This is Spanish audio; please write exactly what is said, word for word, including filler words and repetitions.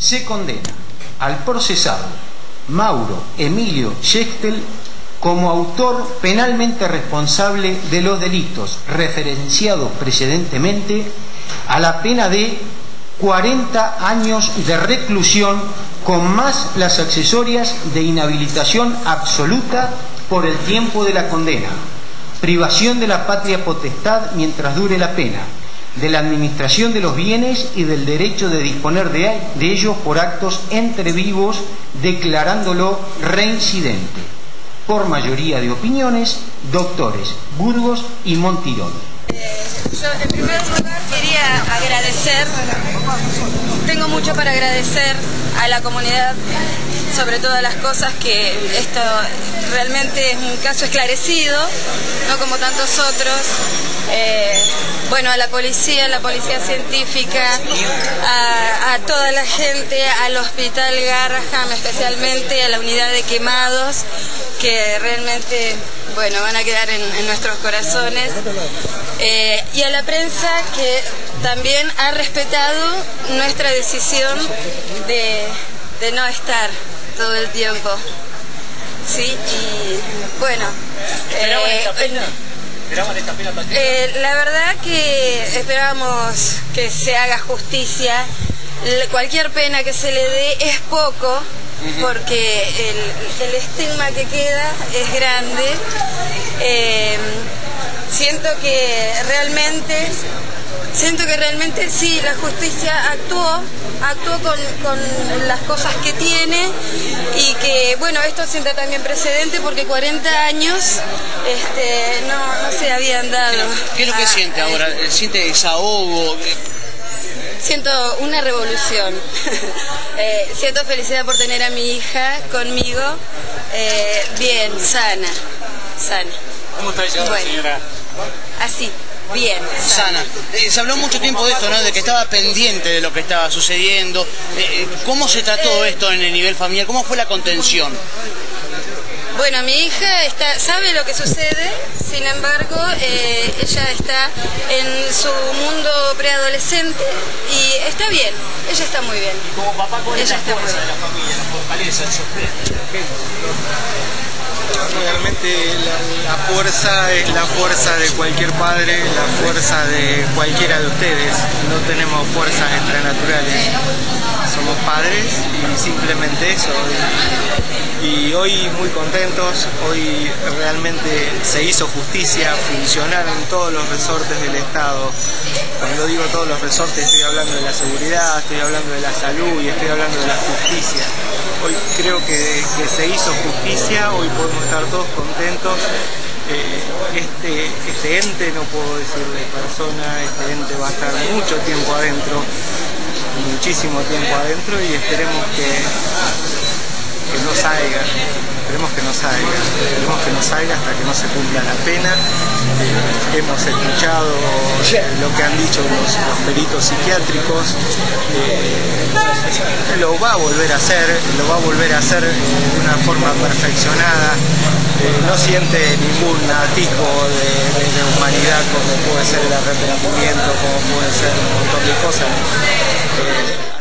Se condena al procesado Mauro Emilio Yextel como autor penalmente responsable de los delitos referenciados precedentemente a la pena de cuarenta años de reclusión con más las accesorias de inhabilitación absoluta por el tiempo de la condena, privación de la patria potestad mientras dure la pena, de la administración de los bienes y del derecho de disponer de, de ellos por actos entre vivos, declarándolo reincidente. Por mayoría de opiniones, doctores Burgos y Montirón. Eh, yo en primer lugar quería agradecer, tengo mucho para agradecer a la comunidad sobre todas las cosas, que esto realmente es un caso esclarecido, no como tantos otros. Eh, bueno, a la policía, a la policía científica, a, a toda la gente, al Hospital Garrahan, especialmente a la unidad de quemados, que realmente, bueno, van a quedar en, en nuestros corazones, eh, y a la prensa, que también ha respetado nuestra decisión de, de no estar todo el tiempo. Sí, y bueno, eh, eh, la verdad que esperábamos que se haga justicia. Cualquier pena que se le dé es poco, porque el, el estigma que queda es grande. Eh, siento que realmente, siento que realmente sí, la justicia actuó, actuó con, con las cosas que tiene, y que, bueno, esto sienta también precedente porque cuarenta años este, no, no se habían dado. ¿Qué es lo que a, siente ahora? ¿Siente desahogo? Siento una revolución. eh, siento felicidad por tener a mi hija conmigo, eh, bien, sana, sana. ¿Cómo está ella, bueno, señora? Así, bien, sana. Sana. Eh, se habló mucho tiempo de esto, ¿no? De que estaba pendiente de lo que estaba sucediendo. Eh, ¿Cómo se trató eh, esto en el nivel familiar? ¿Cómo fue la contención? Bueno, mi hija está, sabe lo que sucede, sin embargo, eh, ella está en su mundo preadolescente y está bien, ella está muy bien. Y como papá, ¿cuál es la fuerza de la familia, la fortaleza, el sostén? Realmente la, la fuerza es la fuerza de cualquier padre, la fuerza de cualquiera de ustedes. No tenemos fuerzas extranaturales, somos padres y simplemente eso. Y hoy muy contentos, hoy realmente se hizo justicia, funcionaron todos los resortes del Estado. Cuando digo todos los resortes, estoy hablando de la seguridad, estoy hablando de la salud y estoy hablando de la justicia. Hoy creo que, que se hizo justicia, hoy podemos estar todos contentos. Eh, este, este ente, no puedo decirle persona, este ente va a estar mucho tiempo adentro, muchísimo tiempo adentro, y esperemos que que no salga, esperemos que no salga, esperemos que no salga hasta que no se cumpla la pena. Eh, hemos escuchado lo que han dicho los, los peritos psiquiátricos, eh, lo va a volver a hacer, lo va a volver a hacer de una forma perfeccionada. Eh, no siente ningún atisbo de, de, de humanidad, como puede ser el arrepentimiento, como puede ser un montón de cosas. Eh,